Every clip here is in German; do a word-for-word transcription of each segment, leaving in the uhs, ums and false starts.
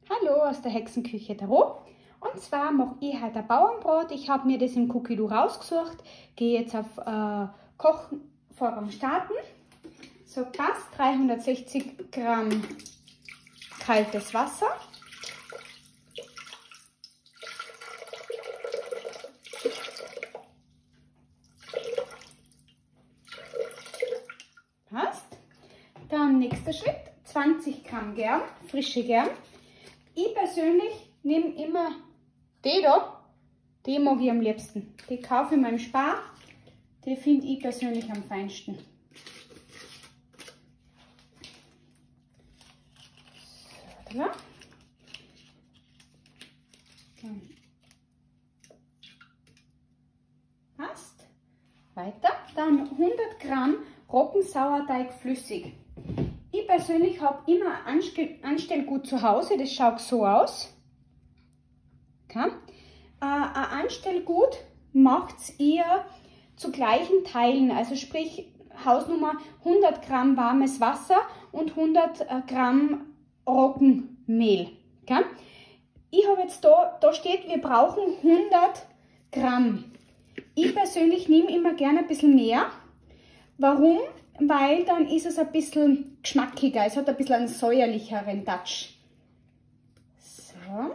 Hallo aus der Hexenküche Tarot. Und zwar mache ich heute ein Bauernbrot. Ich habe mir das im Cookie Do rausgesucht. Gehe jetzt auf äh, Kochvorgang starten. So passt dreihundertsechzig Gramm kaltes Wasser. Passt. Dann nächster Schritt, zwanzig Gramm Germ, frische Germ. Ich persönlich nehme immer die da, die mag ich am liebsten. Die kaufe ich mir im Spar, die finde ich persönlich am feinsten. So, da. Dann. Passt. Weiter. Dann hundert Gramm Roggensauerteig flüssig. Ich persönlich habe immer ein Anstellgut zu Hause, das schaut so aus. Okay. Äh, ein Anstellgut macht ihr zu gleichen Teilen, also sprich Hausnummer hundert Gramm warmes Wasser und hundert Gramm Roggenmehl. Okay. Ich habe jetzt da, da steht, wir brauchen hundert Gramm. Ich persönlich nehme immer gerne ein bisschen mehr. Warum? Weil dann ist es ein bisschen geschmackiger, es hat ein bisschen einen säuerlicheren Touch. So.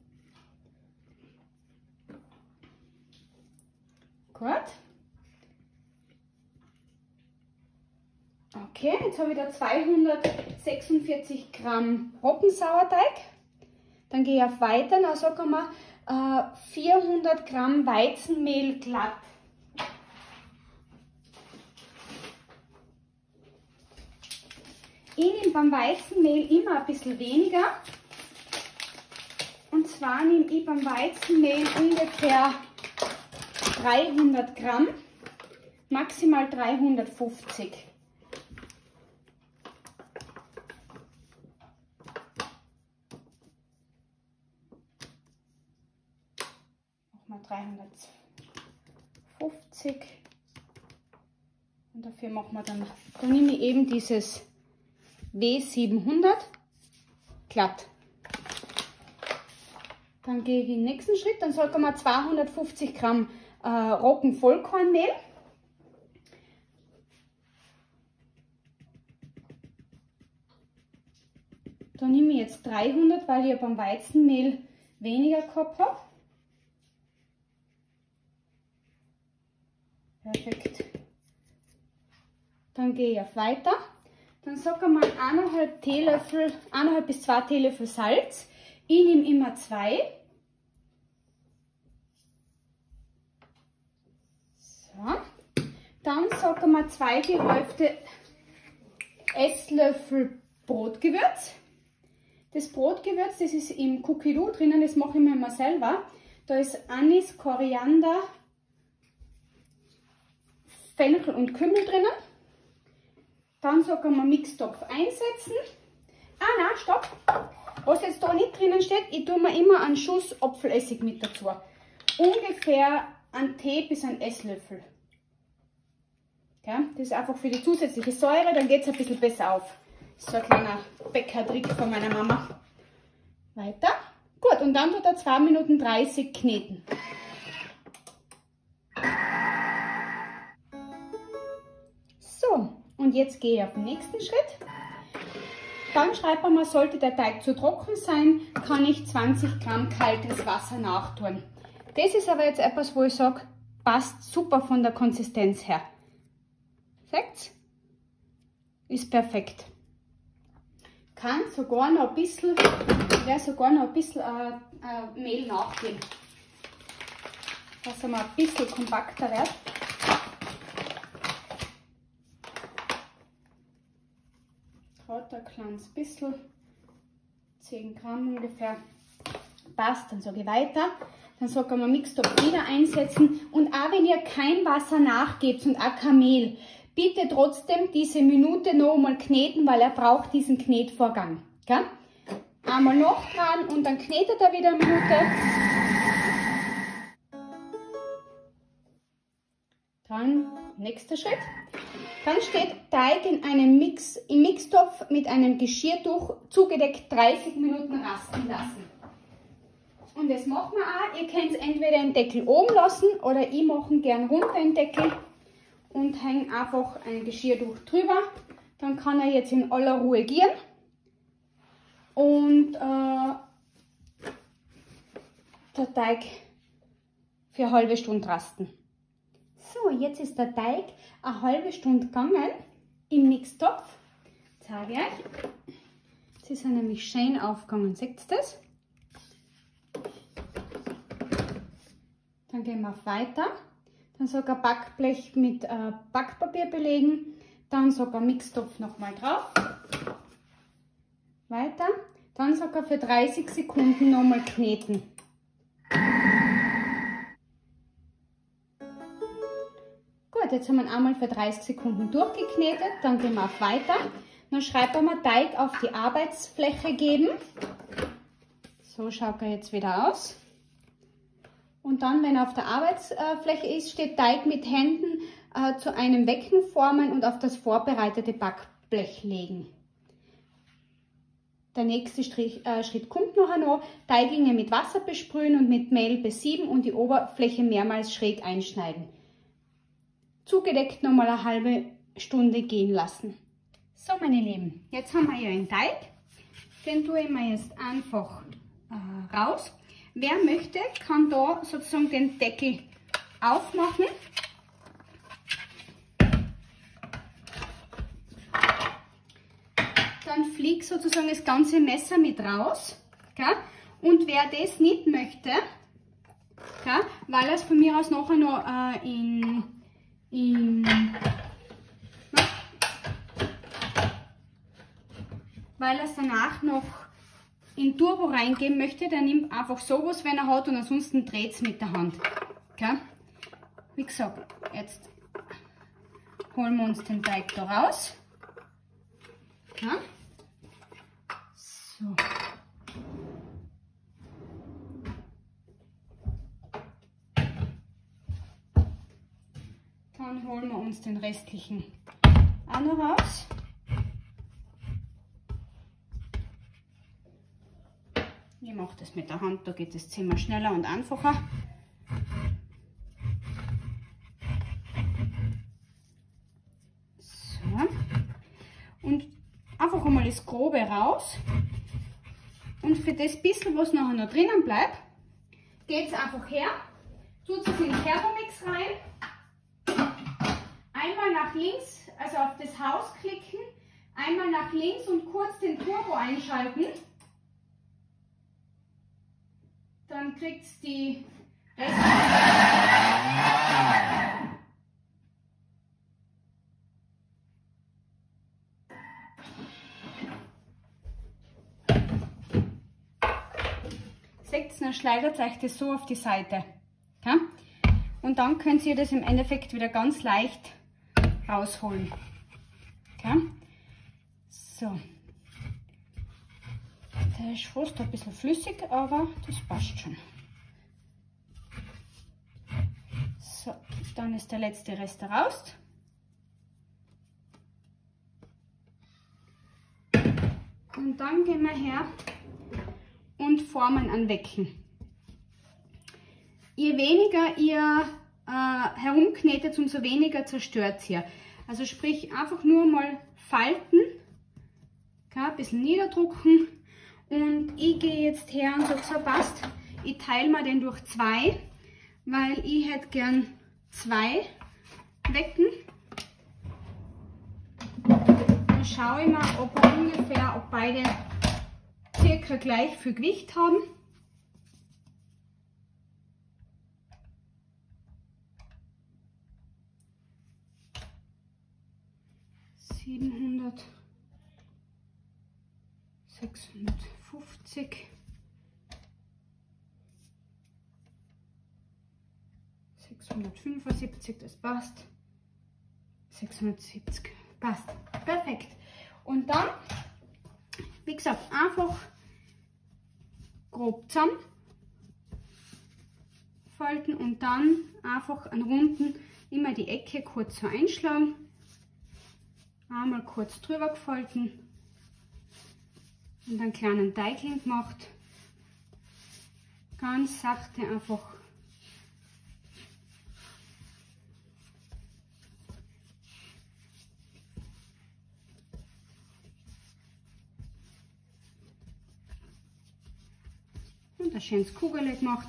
Gut. Okay, jetzt habe ich da zweihundertsechsundvierzig Gramm Roggensauerteig. Dann gehe ich auf Weiter, dann sagen wir äh, vierhundert Gramm Weizenmehl glatt. Ich nehme beim Weizenmehl immer ein bisschen weniger. Und zwar nehme ich beim Weizenmehl ungefähr dreihundert Gramm, maximal dreihundertfünfzig. Machen wir dreihundertfünfzig. Und dafür machen wir dann, dann nehme ich eben dieses W siebenhundert glatt. Dann gehe ich in den nächsten Schritt, dann sagen wir zweihundertfünfzig Gramm äh, Roggenvollkornmehl. Da nehme ich jetzt dreihundert, weil ich beim Weizenmehl weniger gehabt habe. Perfekt. Dann gehe ich auf Weiter. Dann sagen wir eineinhalb Teelöffel, eineinhalb bis zwei Teelöffel Salz. Ich nehme immer zwei. So. Dann sagen wir zwei gehäufte Esslöffel Brotgewürz. Das Brotgewürz, das ist im Cookie Do drinnen, das mache ich mir immer selber. Da ist Anis, Koriander, Fenchel und Kümmel drinnen. Dann sagen wir Mixtopf einsetzen. Ah nein, stopp! Was jetzt da nicht drinnen steht, ich tue mir immer einen Schuss Apfelessig mit dazu. Ungefähr ein Tee bis ein Esslöffel. Ja, das ist einfach für die zusätzliche Säure, dann geht es ein bisschen besser auf. Das ist so ein kleiner Bäckertrick von meiner Mama. Weiter. Gut, und dann tut er zwei Minuten dreißig kneten. So. Und jetzt gehe ich auf den nächsten Schritt. Dann schreibt man, sollte der Teig zu trocken sein, kann ich zwanzig Gramm kaltes Wasser nachtun. Das ist aber jetzt etwas, wo ich sage, passt super von der Konsistenz her. Seht's? Ist perfekt. Kann sogar noch ein bisschen, ja, sogar noch ein bisschen äh, äh, Mehl nachgeben. Dass er mal ein bisschen kompakter wird. Gerade ein kleines bisschen, zehn Gramm ungefähr, passt, dann sage ich weiter. Dann sagen wir Mixtopf wieder einsetzen und auch wenn ihr kein Wasser nachgebt und auch kein Mehl, bitte trotzdem diese Minute noch einmal kneten, weil er braucht diesen Knetvorgang. Gell? Einmal noch dran und dann knetet er wieder eine Minute. Dann nächster Schritt. Dann steht Teig in einem Mix, im Mixtopf mit einem Geschirrtuch zugedeckt dreißig Minuten rasten lassen. Und das machen wir auch. Ihr könnt entweder den Deckel oben lassen oder ich mache gern runter den Deckel und hänge einfach ein Geschirrtuch drüber. Dann kann er jetzt in aller Ruhe gehen und äh, der Teig für eine halbe Stunde rasten. So, jetzt ist der Teig eine halbe Stunde gegangen im Mixtopf. Zeige ich euch. Sie sind nämlich schön aufgegangen. Seht ihr das? Dann gehen wir weiter. Dann sogar Backblech mit äh, Backpapier belegen. Dann sogar Mixtopf nochmal drauf. Weiter. Dann sogar für dreißig Sekunden nochmal kneten. Gut, jetzt haben wir ihn einmal für dreißig Sekunden durchgeknetet. Dann gehen wir weiter. Dann schreiben wir Teig auf die Arbeitsfläche geben. So schaut er jetzt wieder aus. Und dann, wenn er auf der Arbeitsfläche ist, steht Teig mit Händen äh, zu einem Wecken formen und auf das vorbereitete Backblech legen. Der nächste Strich, äh, Schritt kommt nachher noch. Teiglinge mit Wasser besprühen und mit Mehl besieben und die Oberfläche mehrmals schräg einschneiden. Zugedeckt nochmal eine halbe Stunde gehen lassen. So, meine Lieben, jetzt haben wir hier einen Teig. Den tue ich mir jetzt einfach äh, raus. Wer möchte, kann da sozusagen den Deckel aufmachen. Dann fliegt sozusagen das ganze Messer mit raus. Gell? Und wer das nicht möchte, gell, weil er es von mir aus nachher noch äh, in, in weil er es danach noch in Turbo reingeben möchte, der nimmt einfach sowas, wenn er hat, und ansonsten dreht es mit der Hand. Okay? Wie gesagt, jetzt holen wir uns den Teig da raus. Okay? So. Dann holen wir uns den restlichen auch noch raus. Ich mache das mit der Hand, da geht es ziemlich schneller und einfacher. So. Und einfach einmal das Grobe raus. Und für das bisschen, was nachher noch drinnen bleibt, geht es einfach her, tut es in den Thermomix rein, einmal nach links, also auf das Haus klicken, einmal nach links und kurz den Turbo einschalten. Dann kriegt es die Reste. Seht ihr, dann schleudert euch das so auf die Seite. Okay? Und dann könnt ihr das im Endeffekt wieder ganz leicht rausholen. Okay? So. Der ist fast ein bisschen flüssig, aber das passt schon. So, dann ist der letzte Rest raus. Und dann gehen wir her und formen ein Wecken. Je weniger ihr äh, herumknetet, umso weniger zerstört ihr. Also sprich, einfach nur mal falten, okay, ein bisschen niederdrucken. Und ich gehe jetzt her und sage, so passt, ich teile mir den durch zwei, weil ich hätte gern zwei Wecken. Dann schaue ich mal, ob ungefähr, ob beide circa gleich viel Gewicht haben. siebenhundert, sechshundertfünfzig, sechshundertfünfundsiebzig, das passt, sechshundertsiebzig, passt, perfekt. Und dann, wie gesagt, einfach grob zusammen falten und dann einfach an Runden immer die Ecke kurz so einschlagen. Einmal kurz drüber gefalten und einen kleinen Teig gemacht. Ganz sachte einfach und ein schönes Kugel gemacht.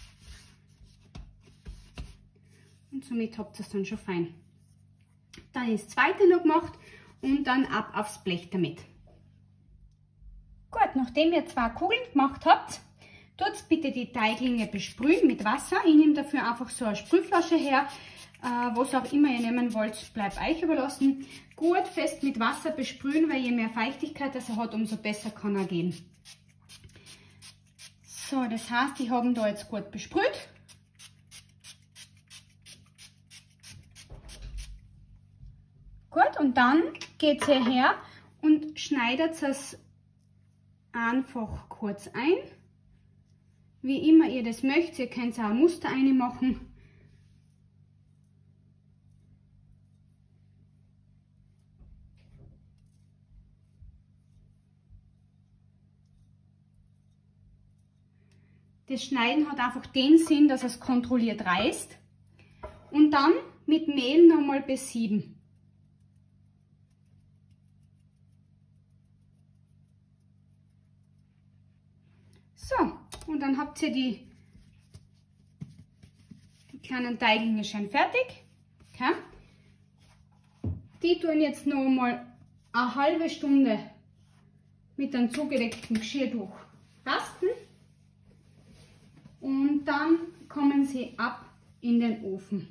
Und somit habt ihr es dann schon fein. Dann ist das zweite noch gemacht und dann ab aufs Blech damit. Gut, nachdem ihr zwei Kugeln gemacht habt, tut bitte die Teiglinge besprühen mit Wasser. Ich nehme dafür einfach so eine Sprühflasche her. Äh, was auch immer ihr nehmen wollt, bleibt euch überlassen. Gut fest mit Wasser besprühen, weil je mehr Feuchtigkeit das er hat, umso besser kann er gehen. So, das heißt, ich habe ihn da jetzt gut besprüht. Gut, und dann geht ihr her und schneidet es einfach kurz ein. Wie immer ihr das möchtet, ihr könnt auch ein Muster reinmachen. Das Schneiden hat einfach den Sinn, dass es kontrolliert reißt. Und dann mit Mehl nochmal besieben. So, und dann habt ihr die, die kleinen Teiglinge schon fertig. Okay. Die tun jetzt noch mal eine halbe Stunde mit einem zugedeckten Geschirrtuch rasten. Und dann kommen sie ab in den Ofen.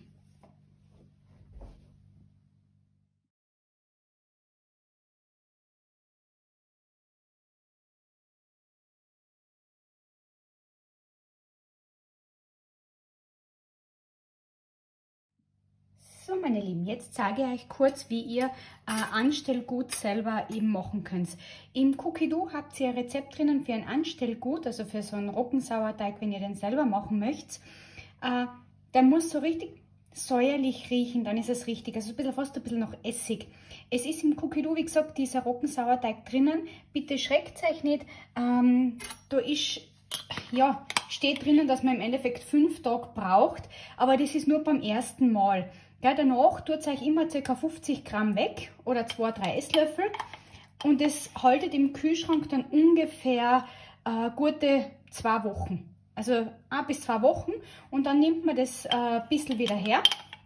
So, meine Lieben, jetzt zeige ich euch kurz, wie ihr äh, Anstellgut selber eben machen könnt. Im Cookie Dough habt ihr ein Rezept drinnen für ein Anstellgut, also für so einen Roggensauerteig, wenn ihr den selber machen möchtet. Äh, der muss so richtig säuerlich riechen, dann ist es richtig. Also ein bisschen, fast ein bisschen nach Essig. Es ist im Cookie Dough, wie gesagt, dieser Roggensauerteig drinnen. Bitte schreckt euch nicht. Ähm, da ist... Ja, steht drinnen, dass man im Endeffekt fünf Tage braucht, aber das ist nur beim ersten Mal. Ja, danach tut euch immer ca. fünfzig Gramm weg oder zwei, drei Esslöffel und das haltet im Kühlschrank dann ungefähr äh, gute zwei Wochen. Also ein bis zwei Wochen und dann nimmt man das äh, ein bisschen wieder her,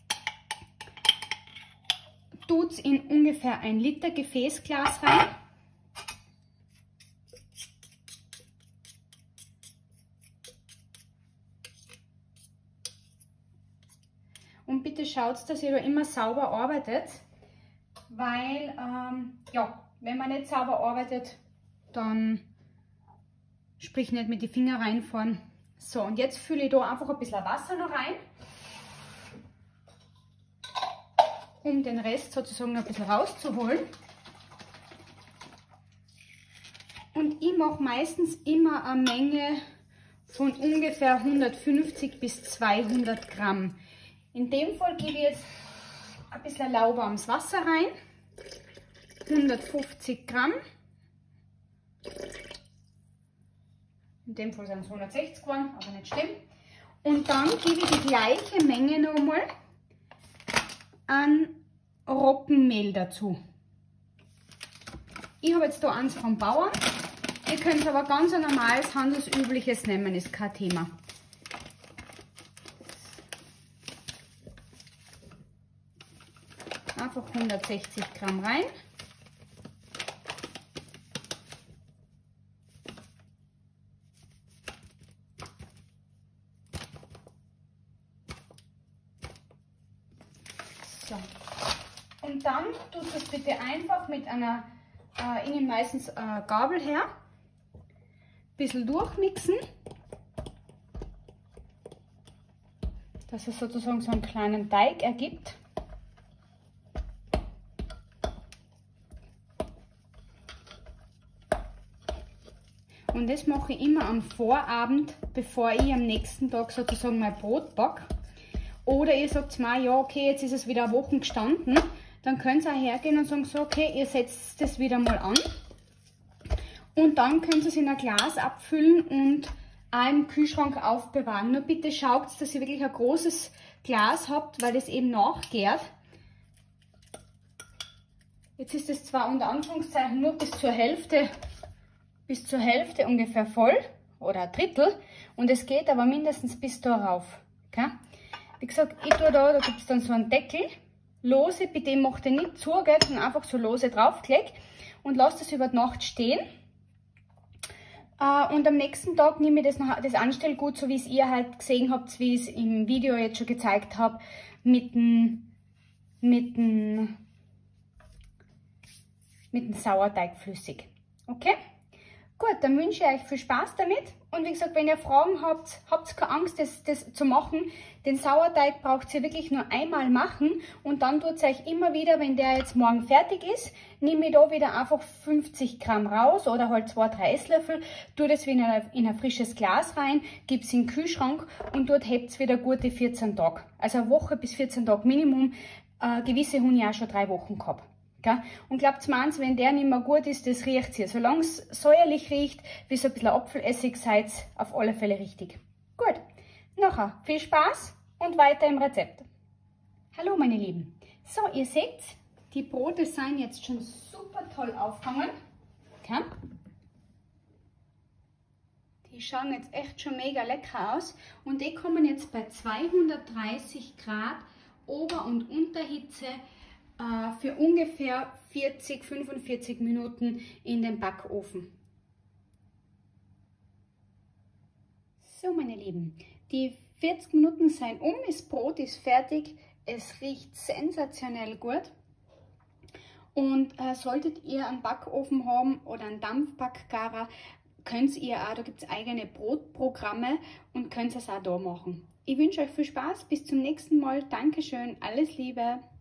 tut es in ungefähr ein Liter Gefäßglas rein. Und bitte schaut, dass ihr da immer sauber arbeitet, weil, ähm, ja, wenn man nicht sauber arbeitet, dann sprich nicht mit die Finger reinfahren. So, und jetzt fülle ich da einfach ein bisschen Wasser noch rein, um den Rest sozusagen ein bisschen rauszuholen. Und ich mache meistens immer eine Menge von ungefähr hundertfünfzig bis zweihundert Gramm. In dem Fall gebe ich jetzt ein bisschen lauwarmes Wasser rein, hundertfünfzig Gramm, in dem Fall sind es hundertsechzig Gramm, aber nicht schlimm. Und dann gebe ich die gleiche Menge nochmal an Roggenmehl dazu. Ich habe jetzt da eins vom Bauern, ihr könnt aber ganz ein normales, handelsübliches nehmen, ist kein Thema. Einfach hundertsechzig Gramm rein. So. Und dann tut das bitte einfach mit einer, äh, ich nehme meistens äh, Gabel her, ein bisschen durchmixen, dass es sozusagen so einen kleinen Teig ergibt. Und das mache ich immer am Vorabend, bevor ich am nächsten Tag sozusagen mein Brot backe. Oder ihr sagt mal, ja okay, jetzt ist es wieder eine Woche gestanden, dann könnt ihr auch hergehen und sagen, so okay, ihr setzt das wieder mal an. Und dann könnt ihr es in ein Glas abfüllen und auch im Kühlschrank aufbewahren. Nur bitte schaut, dass ihr wirklich ein großes Glas habt, weil das eben nachgärt. Jetzt ist es zwar unter Anführungszeichen nur bis zur Hälfte, bis zur Hälfte ungefähr voll oder ein Drittel und es geht aber mindestens bis da rauf. Okay? Wie gesagt, ich tue da, da gibt es dann so einen Deckel, lose, bitte macht ihr nicht zu, gell, sondern einfach so lose draufgelegt und lasst es über die Nacht stehen. Uh, und am nächsten Tag nehme ich das, noch, das Anstellgut, so wie es ihr halt gesehen habt, wie ich es im Video jetzt schon gezeigt habe, mit dem, mit dem, mit dem Sauerteig flüssig. Okay? Gut, dann wünsche ich euch viel Spaß damit. Und wie gesagt, wenn ihr Fragen habt, habt keine Angst, das, das zu machen. Den Sauerteig braucht ihr wirklich nur einmal machen und dann tut es euch immer wieder, wenn der jetzt morgen fertig ist, nehme ich da wieder einfach fünfzig Gramm raus oder halt zwei, drei Esslöffel, tue das wieder in ein frisches Glas rein, gebe es in den Kühlschrank und dort hebt es wieder gute vierzehn Tage. Also eine Woche bis vierzehn Tage Minimum. Äh, gewisse habe ich auch schon drei Wochen gehabt. Okay? Und glaubt mir eins, wenn der nicht mehr gut ist, das riecht ihr. Solange es säuerlich riecht, wie so ein bisschen Apfelessig, seid ihr auf alle Fälle richtig. Gut, nachher viel Spaß und weiter im Rezept. Hallo meine Lieben. So, ihr seht, die Brote sind jetzt schon super toll aufgegangen. Okay? Die schauen jetzt echt schon mega lecker aus und die kommen jetzt bei zweihundertdreißig Grad Ober- und Unterhitze für ungefähr vierzig, fünfundvierzig Minuten in den Backofen. So meine Lieben, die vierzig Minuten sind um, das Brot ist fertig, es riecht sensationell gut. Und äh, solltet ihr einen Backofen haben oder einen Dampfbackgarer, könnt ihr auch, da gibt es eigene Brotprogramme und könnt es auch da machen. Ich wünsche euch viel Spaß, bis zum nächsten Mal, Dankeschön, alles Liebe!